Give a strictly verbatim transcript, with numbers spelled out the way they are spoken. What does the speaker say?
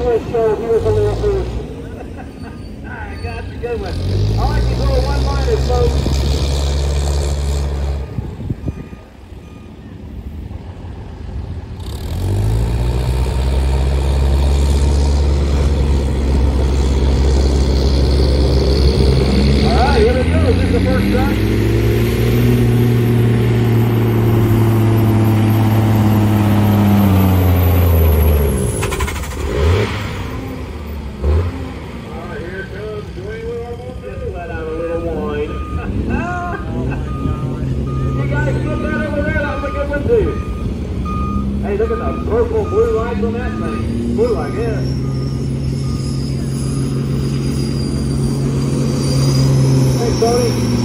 just showed he was a little bit. I got the good one. I like these little one-liners, folks. This is the first shot. Alright, here it goes. Doing what I'm going to do. Let out a little wine. You guys get that over there? That was a good one, too. Hey, look at the purple blue lights on that thing. Blue like this. Thanks, Tony.